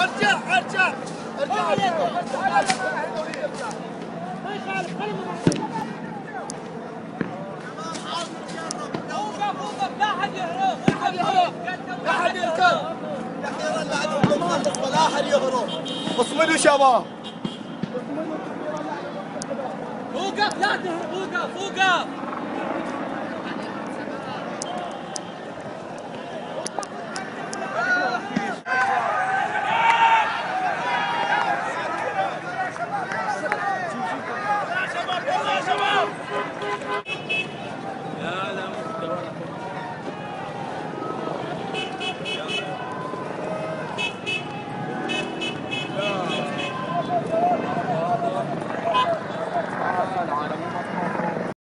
ارجع ارجع ارجع ما يخالف وقف لا حد يهرب لا حد يركض اخيرا بعد ما خلص لا حد يهرب اصمدوا شباب وقف لا تهرب وقف